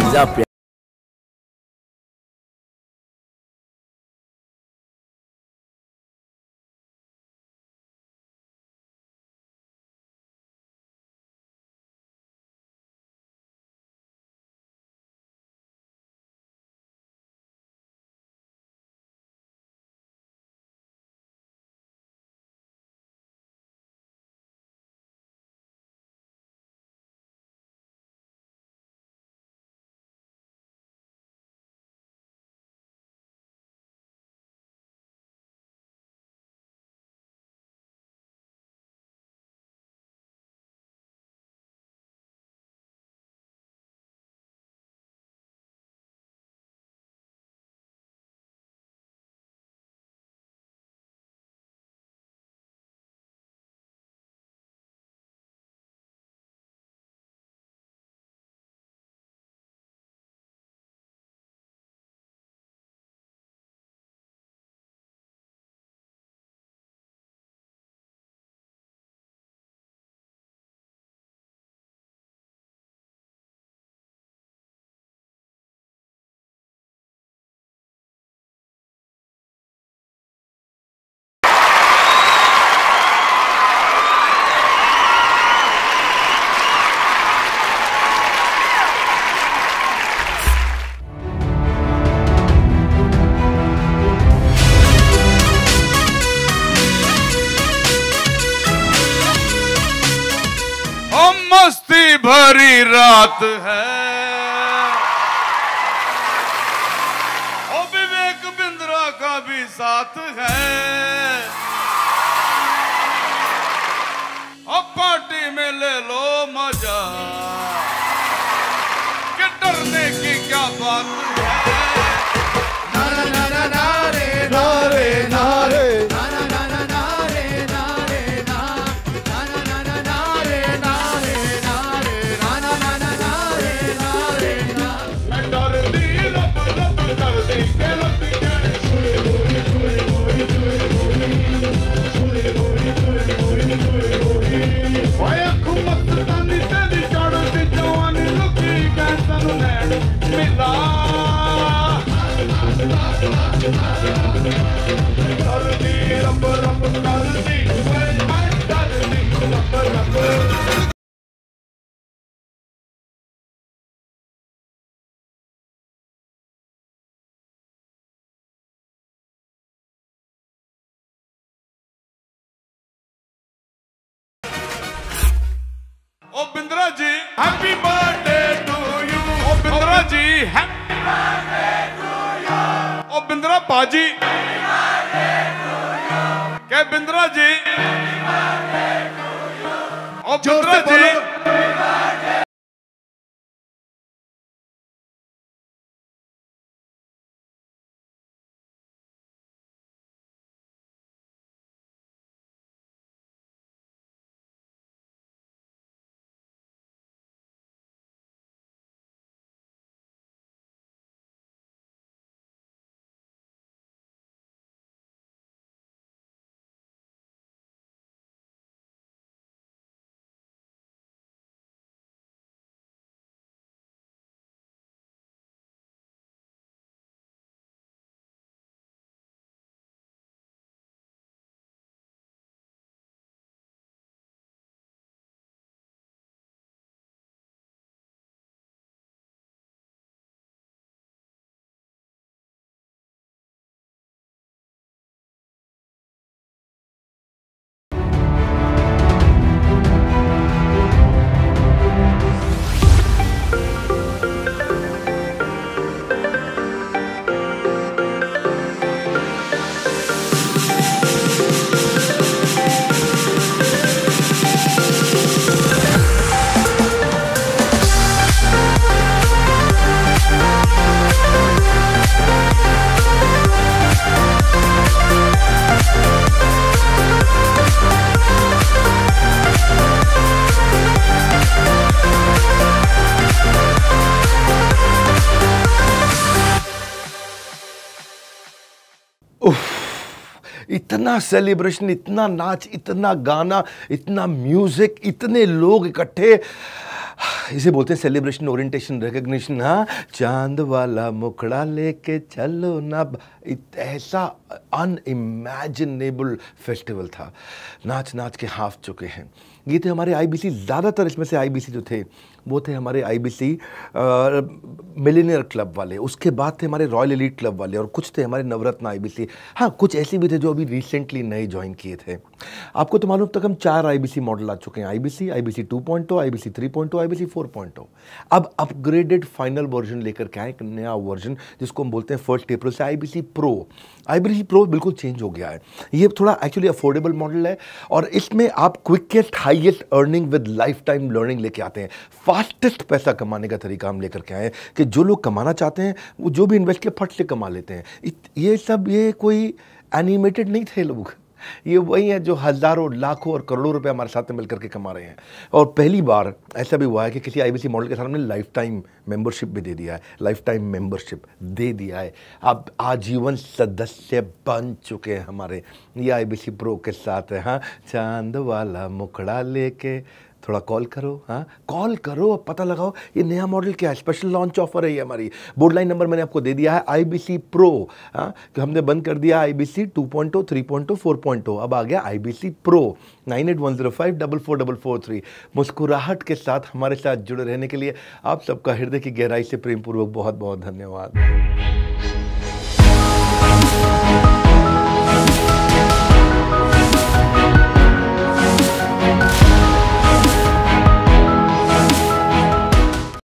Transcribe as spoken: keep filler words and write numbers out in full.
जा प्यार। मस्ती भरी रात है, ओ विवेक बिंद्रा का भी साथ है, अब पार्टी में ले लो मजा, कि डरने की क्या बात है। नारा नारा नारे नारे नारे ओ Bindra ji happy birthday to you. ओ Bindra ji happy birthday to you. ओ Bindra paaji happy birthday to you. क्या Bindra ji happy birthday to you. ओ बिंद्रा जी इतना सेलिब्रेशन, इतना नाच, इतना गाना, इतना म्यूजिक, इतने लोग इकट्ठे, इसे बोलते हैं सेलिब्रेशन, ओरिएंटेशन, रिकग्निशन। हाँ, चांद वाला मुखड़ा लेके चलो ना, ऐसा अनइमेजिनेबल फेस्टिवल था। नाच नाच के हाफ चुके हैं। ये थे हमारे आईबीसी, ज़्यादातर इसमें से आईबीसी जो थे वो थे हमारे आईबीसी मिलियनियर क्लब वाले, उसके बाद थे हमारे रॉयल एलीट क्लब वाले, और कुछ थे हमारे नवरत्न आईबीसी। हाँ, कुछ ऐसे भी थे जो अभी रिसेंटली नए ज्वाइन किए थे। आपको तो मालूम, तक हम चार आईबीसी मॉडल आ चुके हैं, IBC, IBC two point O, IBC three point O, IBC four point O. अब अपग्रेडेड फाइनल वर्जन लेकर के आए, एक नया वर्जन जिसको हम बोलते हैं फर्स्ट अप्रैल से आईबीसी प्रो। आईबीसी प्रो बिल्कुल चेंज हो गया है। ये थोड़ा एक्चुअली अफोर्डेबल मॉडल है, और इसमें आप quickest highest earning with lifetime learning लेके आते हैं। फास्टेस्ट पैसा कमाने का तरीका हम लेकर के आए कि जो लोग कमाना चाहते हैं वो जो भी इन्वेस्ट किया फट से कमा लेते हैं। ये सब, ये कोई एनिमेटेड नहीं थे लोग, ये वही है जो हज़ारों, लाखों और करोड़ों रुपए हमारे साथ में मिलकर के कमा रहे हैं। और पहली बार ऐसा भी हुआ है कि किसी आईबीसी मॉडल के साथ हमने लाइफ टाइम मेंबरशिप भी दे दिया है, लाइफ टाइम मेंबरशिप दे दिया है। अब आजीवन सदस्य बन चुके हैं हमारे ये आईबीसी प्रो के साथ है। हाँ, चांद वाला मुखड़ा लेके थोड़ा कॉल करो, हाँ कॉल करो, पता लगाओ ये नया मॉडल क्या है। स्पेशल लॉन्च ऑफर है ये हमारी। बोर्ड लाइन नंबर मैंने आपको दे दिया है, आईबीसी प्रो। हाँ, कि हमने बंद कर दिया IBC two point O, three point O, four point O, अब आ गया IBC pro. Nine eight one zero five double four double four three. मुस्कुराहट के साथ हमारे साथ जुड़े रहने के लिए आप सबका हृदय की गहराई से प्रेम पूर्वक बहुत बहुत धन्यवाद।